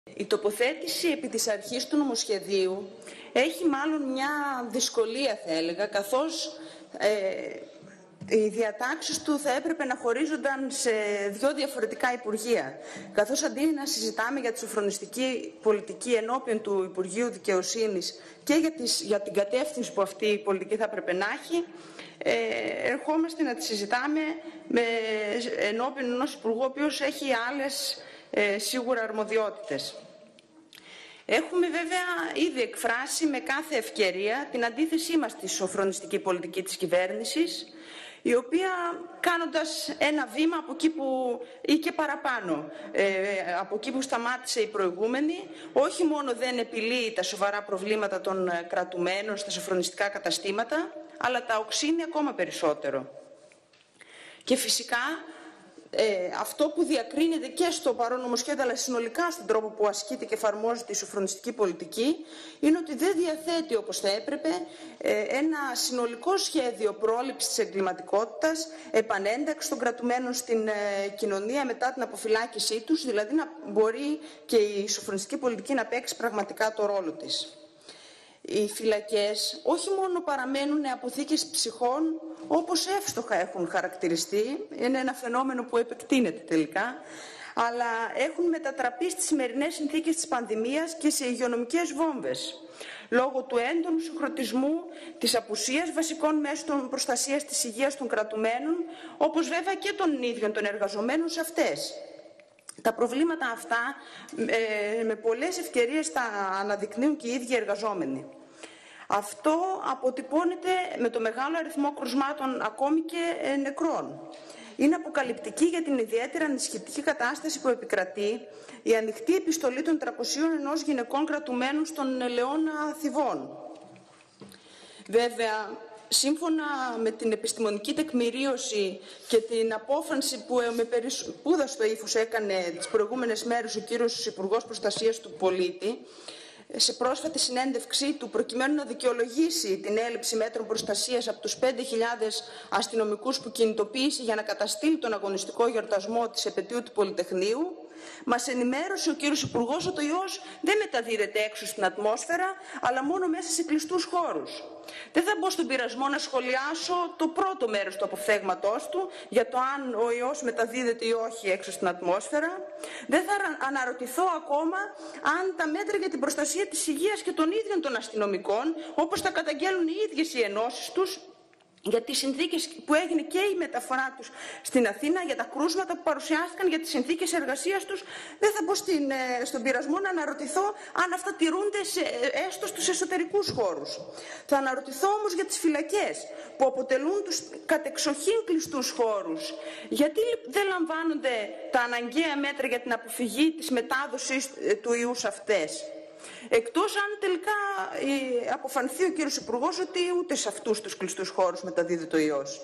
Η τοποθέτηση επί της αρχής του νομοσχεδίου έχει μάλλον μια δυσκολία, θα έλεγα, καθώς οι διατάξεις του θα έπρεπε να χωρίζονταν σε δύο διαφορετικά υπουργεία. Καθώς αντί να συζητάμε για τη σοφρονιστική πολιτική ενώπιον του Υπουργείου Δικαιοσύνης και για την κατεύθυνση που αυτή η πολιτική θα έπρεπε να έχει, ερχόμαστε να τη συζητάμε ενώπιον ενός υπουργού, ο οποίος έχει άλλες σίγουρα αρμοδιότητες. Έχουμε βέβαια ήδη εκφράσει με κάθε ευκαιρία την αντίθεσή μας στη σοφρονιστική πολιτική της κυβέρνησης, η οποία, κάνοντας ένα βήμα από εκεί που, ή και παραπάνω, από εκεί που σταμάτησε η προηγούμενη, όχι μόνο δεν επιλύει τα σοβαρά προβλήματα των κρατουμένων στα σοφρονιστικά καταστήματα, αλλά τα οξύνει ακόμα περισσότερο. Και φυσικά αυτό που διακρίνεται και στο παρόν νομοσχέδιο, αλλά συνολικά στον τρόπο που ασκείται και εφαρμόζεται η σοφρονιστική πολιτική, είναι ότι δεν διαθέτει όπως θα έπρεπε ένα συνολικό σχέδιο πρόληψης της εγκληματικότητας, επανένταξης των κρατουμένων στην κοινωνία μετά την αποφυλάκησή τους, δηλαδή να μπορεί και η σοφρονιστική πολιτική να παίξει πραγματικά το ρόλο της. Οι φυλακές όχι μόνο παραμένουν αποθήκες ψυχών, όπως εύστοχα έχουν χαρακτηριστεί, είναι ένα φαινόμενο που επεκτείνεται τελικά, αλλά έχουν μετατραπεί στις σημερινές συνθήκες της πανδημίας και σε υγειονομικές βόμβες, λόγω του έντονου συγχρονισμού, της απουσίας βασικών μέσων προστασίας της υγείας των κρατουμένων, όπως βέβαια και των ίδιων των εργαζομένων σε αυτές. Τα προβλήματα αυτά με πολλές ευκαιρίες τα αναδεικνύουν και οι ίδιοι εργαζόμενοι. Αυτό αποτυπώνεται με το μεγάλο αριθμό κρουσμάτων, ακόμη και νεκρών. Είναι αποκαλυπτική για την ιδιαίτερα ανησυχητική κατάσταση που επικρατεί η ανοιχτή επιστολή των 301 γυναικών κρατουμένων στον Ελαιώνα Θηβών. Βέβαια, σύμφωνα με την επιστημονική τεκμηρίωση και την απόφανση που με περισπούδαστο ύφος έκανε τις προηγούμενες μέρες ο κύριος Υπουργός Προστασίας του Πολίτη, σε πρόσφατη συνέντευξή του, προκειμένου να δικαιολογήσει την έλλειψη μέτρων προστασίας από τους 5.000 αστυνομικούς που κινητοποίησε για να καταστήλει τον αγωνιστικό γιορτασμό της επετείου του Πολυτεχνείου, μας ενημέρωσε ο κύριος Υπουργός ότι ο ιός δεν μεταδίδεται έξω στην ατμόσφαιρα, αλλά μόνο μέσα σε κλειστούς χώρους. Δεν θα μπω στον πειρασμό να σχολιάσω το πρώτο μέρος του αποφθέγματός του, για το αν ο ιός μεταδίδεται ή όχι έξω στην ατμόσφαιρα. Δεν θα αναρωτηθώ ακόμα αν τα μέτρα για την προστασία της υγείας και των ίδιων των αστυνομικών, όπως τα καταγγέλνουν οι ίδιες οι ενώσεις τους, για τις συνθήκες που έγινε και η μεταφορά τους στην Αθήνα, για τα κρούσματα που παρουσιάστηκαν, για τις συνθήκες εργασίας τους, δεν θα μπω στον πειρασμό να αναρωτηθώ αν αυτά τηρούνται έστω στους εσωτερικούς χώρους. Θα αναρωτηθώ όμως για τις φυλακές, που αποτελούν τους κατεξοχήν κλειστούς χώρους. Γιατί δεν λαμβάνονται τα αναγκαία μέτρα για την αποφυγή της μετάδοσης του ιού σε αυτές? Εκτός αν τελικά αποφανθεί ο κύριος Υπουργός ότι ούτε σε αυτούς τους κλειστούς χώρους μεταδίδεται ο ιός.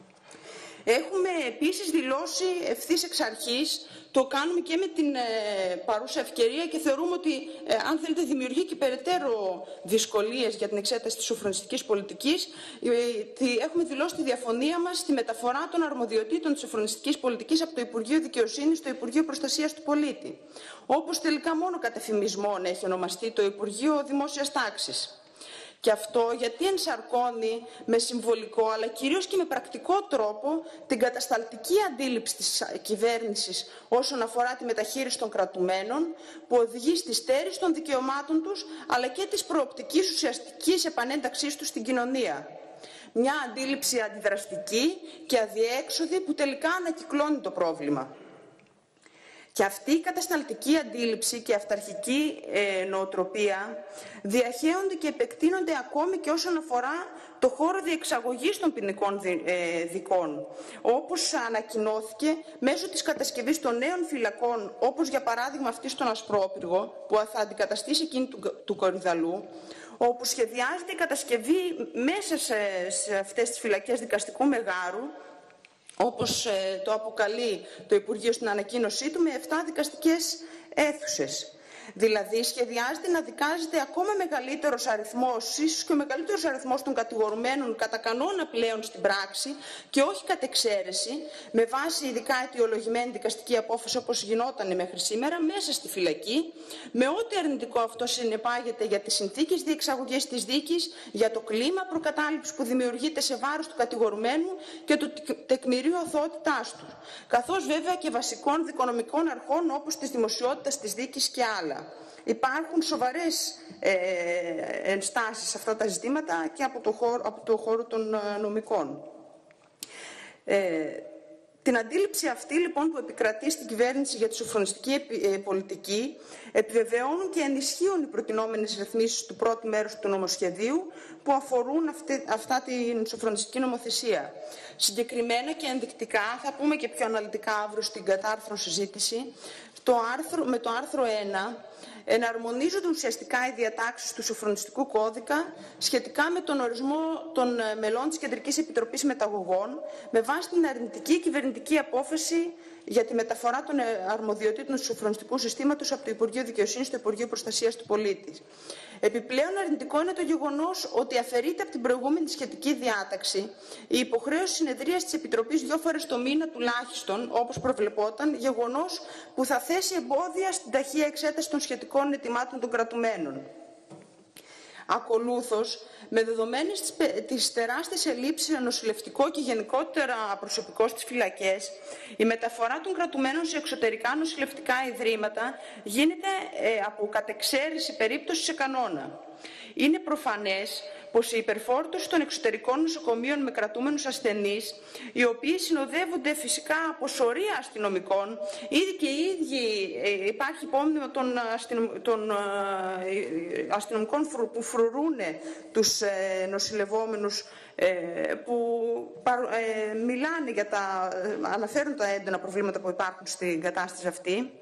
Έχουμε επίσης δηλώσει ευθύς εξ αρχής, το κάνουμε και με την παρούσα ευκαιρία και θεωρούμε ότι αν θέλετε δημιουργεί και περαιτέρω δυσκολίες για την εξέταση της σοφρονιστικής πολιτικής, έχουμε δηλώσει τη διαφωνία μας στη μεταφορά των αρμοδιοτήτων της σοφρονιστικής πολιτικής από το Υπουργείο Δικαιοσύνης στο Υπουργείο Προστασίας του Πολίτη, όπως τελικά μόνο κατ' εφημισμόν έχει ονομαστεί το Υπουργείο Δημόσιας Τάξης. Και αυτό γιατί ενσαρκώνει με συμβολικό αλλά κυρίως και με πρακτικό τρόπο την κατασταλτική αντίληψη της κυβέρνησης όσον αφορά τη μεταχείριση των κρατουμένων, που οδηγεί στη στέρηση των δικαιωμάτων τους αλλά και της προοπτικής ουσιαστικής επανένταξής τους στην κοινωνία. Μια αντίληψη αντιδραστική και αδιέξοδη που τελικά ανακυκλώνει το πρόβλημα. Και αυτή η κατασταλτική αντίληψη και αυταρχική νοοτροπία διαχέονται και επεκτείνονται ακόμη και όσον αφορά το χώρο διεξαγωγής των ποινικών δικών, όπως ανακοινώθηκε μέσω της κατασκευής των νέων φυλακών, όπως για παράδειγμα αυτή στον Ασπρόπυργο, που θα αντικαταστήσει εκείνη του Κορυδαλού, όπου σχεδιάζεται η κατασκευή μέσα σε αυτές τις φυλακές δικαστικού μεγάρου, όπως το αποκαλεί το Υπουργείο στην ανακοίνωσή του, με 7 δικαστικές αίθουσες. Δηλαδή, σχεδιάζεται να δικάζεται ακόμα μεγαλύτερος αριθμός, ίσως και ο μεγαλύτερος αριθμός των κατηγορουμένων κατά κανόνα πλέον στην πράξη και όχι κατ' εξαίρεση, με βάση ειδικά αιτιολογημένη δικαστική απόφαση όπως γινόταν μέχρι σήμερα, μέσα στη φυλακή, με ό,τι αρνητικό αυτό συνεπάγεται για τις συνθήκες διεξαγωγής της δίκης, για το κλίμα προκατάληψης που δημιουργείται σε βάρος του κατηγορουμένου και του τεκμηρίου αθωότητάς του, καθώς βέβαια και βασικών δικονομικών αρχών όπως της δημοσιότητας της δίκης και άλλα. Υπάρχουν σοβαρές ενστάσεις σε αυτά τα ζητήματα και από το χώρο των νομικών. Την αντίληψη αυτή λοιπόν που επικρατεί στην κυβέρνηση για τη σοφρονιστική πολιτική επιβεβαιώνουν και ενισχύουν οι προτινόμενες ρυθμίσεις του πρώτου μέρους του νομοσχεδίου που αφορούν αυτά την σοφρονιστική νομοθεσία. Συγκεκριμένα και ενδεικτικά, θα πούμε και πιο αναλυτικά αύριο στην κατάρθρο συζήτηση, με το άρθρο 1 εναρμονίζονται ουσιαστικά οι διατάξεις του σοφρονιστικού κώδικα σχετικά με τον ορισμό των μελών της Κεντρικής Επιτροπής Μεταγωγών με βάση την αρνητική κυβερνητική απόφαση για τη μεταφορά των αρμοδιοτήτων του σοφρονιστικού συστήματος από το Υπουργείο Δικαιοσύνης στο Υπουργείο Προστασίας του Πολίτη. Επιπλέον, αρνητικό είναι το γεγονός ότι αφαιρείται από την προηγούμενη σχετική διάταξη η υποχρέωση συνεδρίας της Επιτροπής 2 φορές το μήνα τουλάχιστον, όπως προβλεπόταν, γεγονός που θα θέσει εμπόδια στην ταχεία εξέταση των σχετικών αιτημάτων των κρατουμένων. Ακολούθως, με δεδομένες τις τεράστιες ελλείψεις σε νοσηλευτικό και γενικότερα προσωπικό στις φυλακές, η μεταφορά των κρατουμένων σε εξωτερικά νοσηλευτικά ιδρύματα γίνεται από κατεξαίρεση περίπτωση σε κανόνα. Είναι προφανές πως η υπερφόρτωση των εξωτερικών νοσοκομείων με κρατούμενους ασθενείς, οι οποίοι συνοδεύονται φυσικά από σωρία αστυνομικών, ήδη και οι ίδιοι υπάρχει υπόμνημα των αστυνομικών που φρουρούν τους νοσηλευόμενους, που μιλάνε αναφέρουν τα έντονα προβλήματα που υπάρχουν στην κατάσταση αυτή.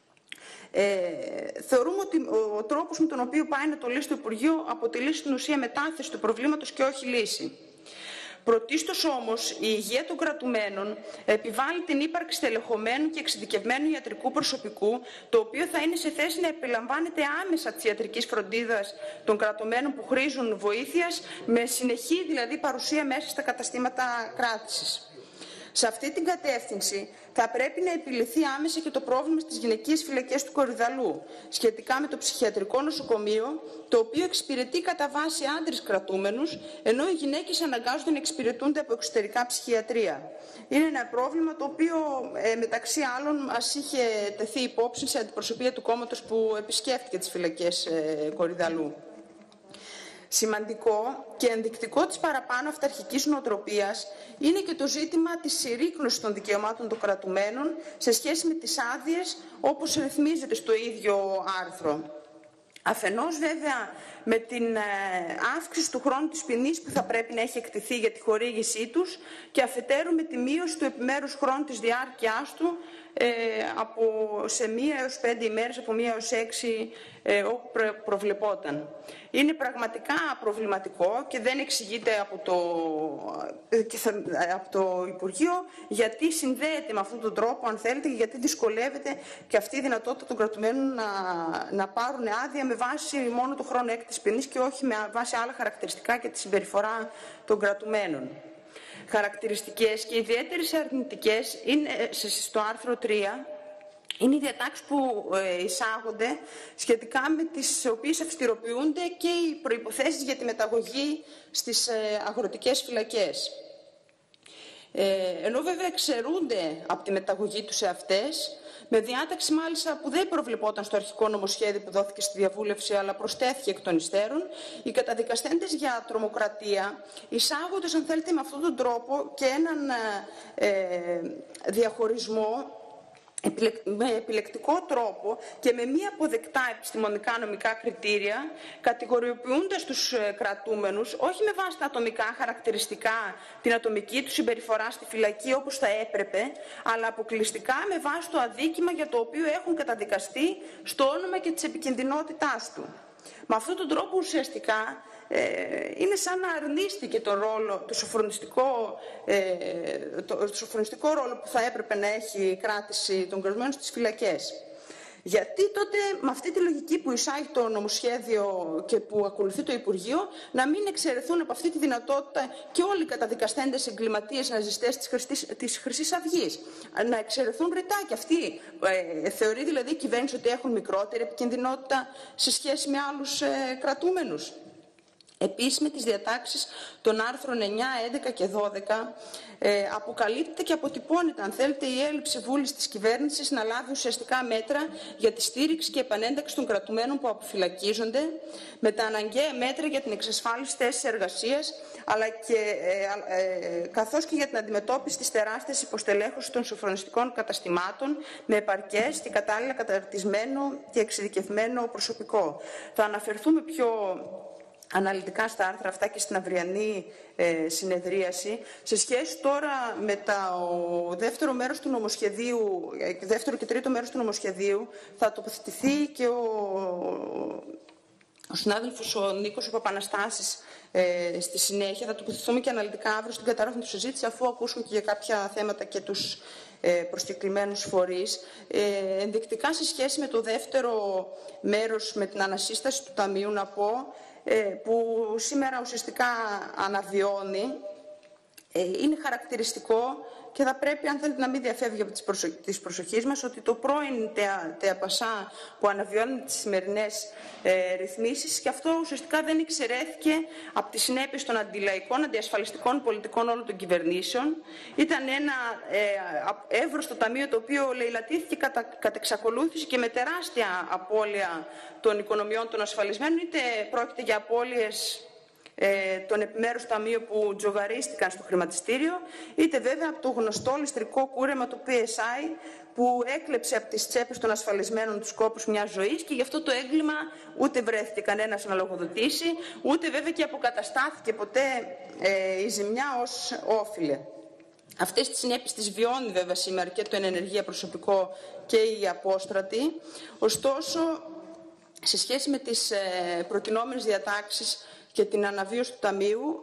Θεωρούμε ότι ο τρόπος με τον οποίο πάει να το λύσει το Υπουργείο αποτελεί στην ουσία μετάθεση του προβλήματος και όχι λύση. Πρωτίστως όμως, η υγεία των κρατουμένων επιβάλλει την ύπαρξη στελεχωμένου και εξειδικευμένου ιατρικού προσωπικού, το οποίο θα είναι σε θέση να επιλαμβάνεται άμεσα της ιατρικής φροντίδας των κρατουμένων που χρήζουν βοήθειας, με συνεχή δηλαδή παρουσία μέσα στα καταστήματα κράτησης. Σε αυτή την κατεύθυνση θα πρέπει να επιληθεί άμεσα και το πρόβλημα στις γυναικείες φυλακές του Κορυδαλού, σχετικά με το ψυχιατρικό νοσοκομείο, το οποίο εξυπηρετεί κατά βάση άντρες κρατούμενους, ενώ οι γυναίκες αναγκάζονται να εξυπηρετούνται από εξωτερικά ψυχιατρία. Είναι ένα πρόβλημα το οποίο μεταξύ άλλων μας είχε τεθεί υπόψη σε αντιπροσωπεία του κόμματος που επισκέφτηκε τις φυλακές Κορυδαλού. Σημαντικό και ενδεικτικό της παραπάνω αυταρχικής νοοτροπίας είναι και το ζήτημα της συρρίκνωσης των δικαιωμάτων των κρατουμένων σε σχέση με τις άδειες, όπως ρυθμίζεται στο ίδιο άρθρο. Αφενός βέβαια με την αύξηση του χρόνου της ποινής που θα πρέπει να έχει εκτιθεί για τη χορήγησή τους και αφετέρου με τη μείωση του επιμέρους χρόνου της διάρκειάς του σε 1 έως 5 ημέρες, από 1 έως 6 όπου προβλεπόταν. Είναι πραγματικά προβληματικό και δεν εξηγείται από το Υπουργείο γιατί συνδέεται με αυτόν τον τρόπο, αν θέλετε, και γιατί δυσκολεύεται και αυτή η δυνατότητα των κρατουμένων να πάρουν άδεια με βάση μόνο το χρόνο έκτησης ποινής και όχι με βάση άλλα χαρακτηριστικά και τη συμπεριφορά των κρατουμένων. Χαρακτηριστικές και ιδιαίτερες αρνητικές είναι, στο άρθρο 3, είναι οι διατάξεις που εισάγονται σχετικά με τις οποίες αυστηροποιούνται και οι προϋποθέσεις για τη μεταγωγή στις αγροτικές φυλακές. Ενώ βέβαια εξαιρούνται από τη μεταγωγή τους σε αυτές, με διάταξη μάλιστα που δεν προβλεπόταν στο αρχικό νομοσχέδιο που δόθηκε στη διαβούλευση, αλλά προστέθηκε εκ των υστέρων, οι καταδικαστέντες για τρομοκρατία εισάγονται, αν θέλετε, με αυτόν τον τρόπο και έναν διαχωρισμό με επιλεκτικό τρόπο και με μη αποδεκτά επιστημονικά νομικά κριτήρια, κατηγοριοποιώντας τους κρατούμενους όχι με βάση τα ατομικά χαρακτηριστικά, την ατομική του συμπεριφορά στη φυλακή όπως θα έπρεπε, αλλά αποκλειστικά με βάση το αδίκημα για το οποίο έχουν καταδικαστεί στο όνομα και της επικινδυνότητάς του. Με αυτόν τον τρόπο ουσιαστικά είναι σαν να αρνίστηκε το σοφρονιστικό ρόλο που θα έπρεπε να έχει η κράτηση των κρατουμένων στις φυλακές. Γιατί τότε με αυτή τη λογική που εισάγει το νομοσχέδιο και που ακολουθεί το Υπουργείο να μην εξαιρεθούν από αυτή τη δυνατότητα και όλοι οι καταδικαστέντες εγκληματίες ναζιστές της Χρυσής Αυγής. Να εξαιρεθούν ρητά και αυτοί. Θεωρεί δηλαδή η κυβέρνηση ότι έχουν μικρότερη επικινδυνότητα σε σχέση με άλλους κρατούμενους. Επίσης, με τις διατάξεις των άρθρων 9, 11 και 12 αποκαλύπτεται και αποτυπώνεται, αν θέλετε, η έλλειψη βούλης της κυβέρνησης να λάβει ουσιαστικά μέτρα για τη στήριξη και επανένταξη των κρατουμένων που αποφυλακίζονται, με τα αναγκαία μέτρα για την εξασφάλιση θέσης εργασίας, αλλά και, καθώς και για την αντιμετώπιση της τεράστιας υποστελέχωσης των σοφρονιστικών καταστημάτων με επαρκές και κατάλληλα καταρτισμένο και εξειδικευμένο προσωπικό. Θα αναφερθούμε πιο αναλυτικά στα άρθρα αυτά και στην αυριανή συνεδρίαση. Σε σχέση τώρα με το δεύτερο μέρος του νομοσχεδίου, δεύτερο και τρίτο μέρος του νομοσχεδίου, θα τοποθετηθεί και ο συνάδελφος ο Νίκος Παπαναστάσης στη συνέχεια. Θα τοποθετηθούμε και αναλυτικά αύριο στην καταρρόφημη του συζήτηση, αφού ακούσουμε και για κάποια θέματα και τους προσκεκλημένους φορείς. Ενδεικτικά σε σχέση με το δεύτερο μέρος, με την ανασύσταση του Ταμείου, να πω που σήμερα ουσιαστικά αναβιώνει, είναι χαρακτηριστικό και θα πρέπει, αν θέλετε, να μην διαφεύγει από τις προσοχής μας, ότι το πρώην ΤΕΑΠΑΣΑ που αναβιώνει τις σημερινές ρυθμίσεις, και αυτό ουσιαστικά δεν εξαιρέθηκε από τις συνέπειες των αντιλαϊκών, αντιασφαλιστικών πολιτικών όλων των κυβερνήσεων. Ήταν ένα εύρωστο ταμείο το οποίο λαιλατήθηκε κατά εξακολούθηση και με τεράστια απώλεια των οικονομιών των ασφαλισμένων, είτε πρόκειται για απώλειες των επιμέρους ταμείων που τζογαρίστηκαν στο χρηματιστήριο, είτε βέβαια από το γνωστό ληστρικό κούρεμα του PSI που έκλεψε από τις τσέπες των ασφαλισμένων τους κόπους μιας ζωής, και γι' αυτό το έγκλημα ούτε βρέθηκε κανένας να λογοδοτήσει, ούτε βέβαια και αποκαταστάθηκε ποτέ η ζημιά ως όφιλε. Αυτές τις συνέπειες τις βιώνει βέβαια σήμερα και το ενεργεία προσωπικό και η απόστρατη. Ωστόσο, σε σχέση με τις προτινόμενες διατάξεις και την αναβίωση του Ταμείου,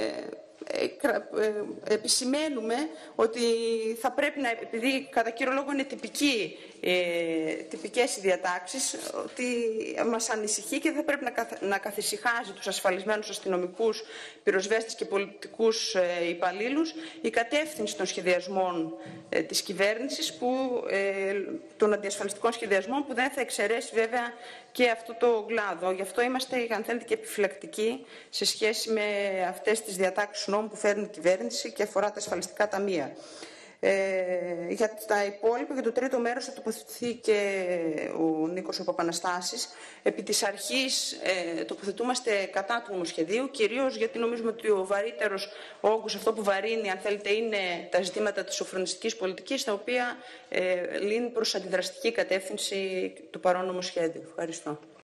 επισημαίνουμε ότι θα πρέπει να, επειδή κατά κύριο λόγο είναι τυπικές οι διατάξεις, ότι μας ανησυχεί και θα πρέπει να καθησυχάζει τους ασφαλισμένους αστυνομικούς, πυροσβέστες και πολιτικούς υπαλλήλους η κατεύθυνση των σχεδιασμών της κυβέρνησης, των αντιασφαλιστικών σχεδιασμών, που δεν θα εξαιρέσει βέβαια και αυτό το κλάδο. Γι' αυτό είμαστε, αν θέλετε, και επιφυλακτικοί σε σχέση με αυτές τις διατάξεις νόμου που φέρνει η κυβέρνηση και αφορά τα ασφαλιστικά ταμεία. Για τα υπόλοιπα, για το τρίτο μέρος, θα τοποθετηθεί και ο Νίκος ο Παπαναστάσης. Επί της αρχής τοποθετούμαστε κατά του νομοσχεδίου, κυρίως γιατί νομίζουμε ότι ο βαρύτερος όγκος, αυτό που βαρύνει, αν θέλετε, είναι τα ζητήματα της σοφρονιστικής πολιτικής, τα οποία λύνει προς αντιδραστική κατεύθυνση του παρόν νομοσχέδιου. Ευχαριστώ.